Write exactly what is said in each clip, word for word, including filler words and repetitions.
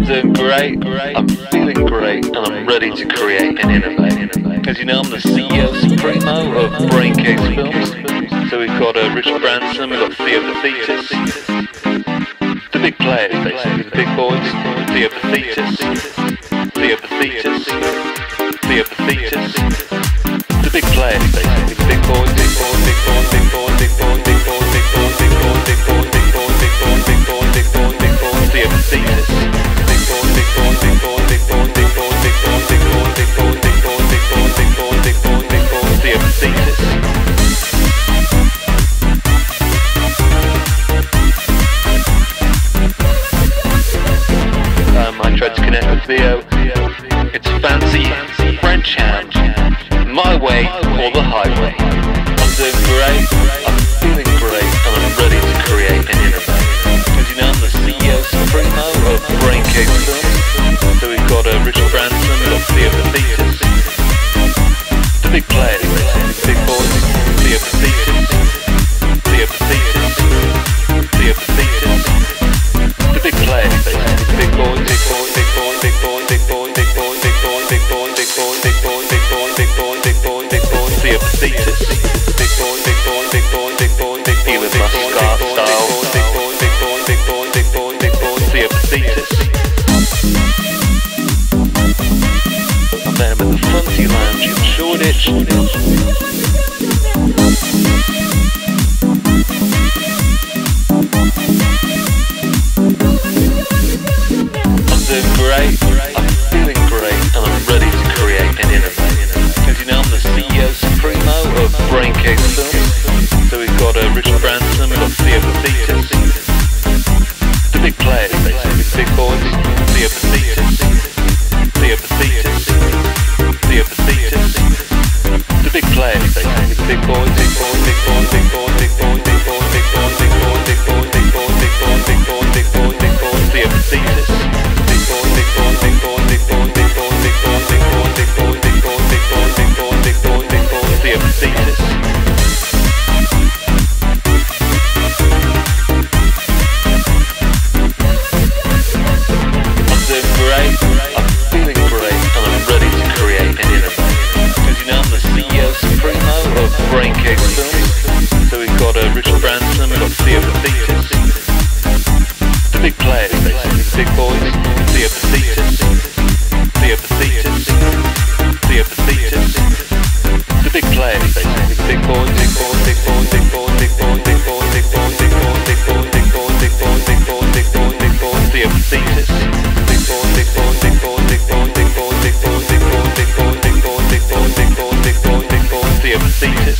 doing great, I'm feeling great, and I'm ready to create and innovate. As you know, I'm the C E O Supremo of Braincase Films. So we've got uh, Richard Branson, we've got Theo Paphitis, the big players basically, the big boys. Theo Paphitis, Theo Paphitis, Theo Paphitis, the big players basically, the big boys, big boys, big boys, big boys, big boys, big boys, big boys, big boys, big boys, big boys, big boys, big boys, big boys, big boys, Theo Paphitis, big boys, big boys, big boys, big boys, big boys, big boys, big boys, big boys, big boys, big boys, big boys, big boys, big boys, Theo Paphitis. Um, I tried to connect with Theo. It's fancy French ham, my way or the highway. I'm doing great, I'm feeling great, and I'm ready to create and innovate. As you know, I'm the C E O Supremo of Braincase Films. So we've got uh, Richard Branson, we've got Theo Paphitis, the big players, the big boys. Theo Paphitis, Theo Paphitis, Theo Paphitis, the big players, the big boys, big boys, big boys, big boys, big boys, big boys, big boys, big boys, big boys, big boys, big boys, big boys, big boys, big boys, Theo Paphitis, big boys, big boys, big boys, big boys, big boys, with my scarf style, big boys, big boys, big boys, big boys, big boys, Theo Paphitis. I met him at the Funty Lounge in Shoreditch. Doing great, I'm feeling great, and I'm ready to create and innovate. As you know, I'm the C E O Supremo of Braincase Films. So we've got uh, Richard Branson, we've got Theo Paphitis, the big players basically, the big boys. Theo Paphitis, Theo Paphitis, Theo Paphitis, the big players basically, the big boys, big boys, big boys, big boys, big boys, big boys, big boys, big boys, big boys, big boys, big boys, big boys, big boys, big boys, Theo Paphitis. Big boy, big boy, big boy, big boy, big boy, big boy, big boy, big boy, big boy, big boy, big boy, big boy, big boy, Theo Paphitis. I'm doing great, I'm feeling great, and I'm ready to create and innovate. As you know, I'm the C E O Supremo of Braincase Films. So we've got uh, Richard Branson, we've got Theo Paphitis, the big players basically, the big boys. Theo Paphitis, Theo Paphitis, Theo Paphitis, the big players basically, the big boys, big boys, big boys, big boys, big boys, big boys, big boys, big boys, big boys, big boys, big boys, big boys, big boys, big boys, Theo Paphitis, big boys, big boys, big boys, big boys, big boys, big boys, big boys, big boys, big boys, big boys, big boys, big boys, big boys, Theo Paphitis.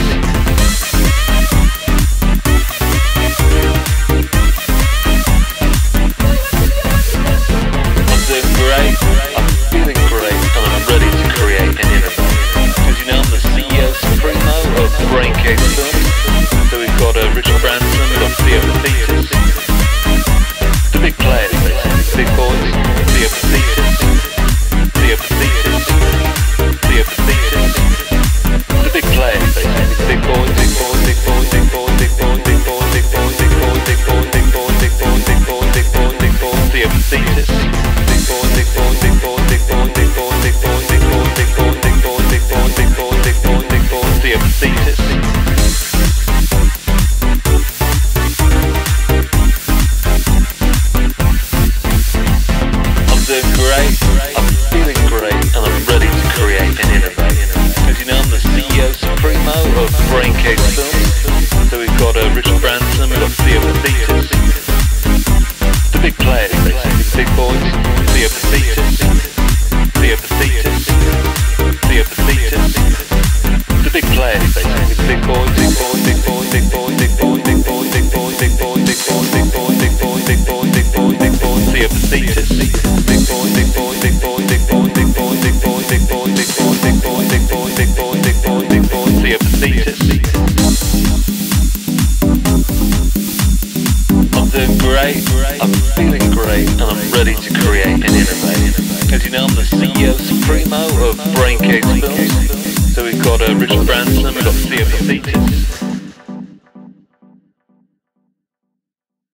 I'm feeling great, and I'm ready to create and innovate. As you know, I'm the C E O Supremo of Braincase Films. So we've got uh, Richard Branson, we've got Theo Paphitis, the big players basically, the big boys. Theo Paphitis, Theo Paphitis, Theo Paphitis, the big players basically, the big boys, big boys, big boys, big boys, big boys, big boys, big boys, big boys, big boys, big boys, big boys, big boys, big boys, big boys, Theo Paphitis. Big boy, big boy, big boy, big boy, big boy, big boy, big boy, big boy, big boy, big boy, big boy, big boy, big boy, Theo Paphitis. I'm doing great, I'm feeling great, and I'm ready to create and innovate. As you know, I'm the C E O Supremo of Braincase Films. So we've got uh, Richard Branson, we've got Theo Paphitis, the big players basically, the big boys. Theo Paphitis, Theo Paphitis, Theo Paphitis, the big players basically, the big boys, big boys, big boys, big boys, big boys, big boys, big boys, big boys, big boys, big boys, big boys, big boys, big boys, big boys, Theo Paphitis, big boys, big boys, big boys, big boys, big boys, big boys, big boys, big boys, big boys, big boys, big boys, big boys, big boys, Theo Paphitis. I'm doing great, I'm feeling great, and I'm ready to create and innovate. As you know, I'm the C E O Supremo of Braincase Films. So we've got uh, Richard Branson, we've got Theo Paphitis,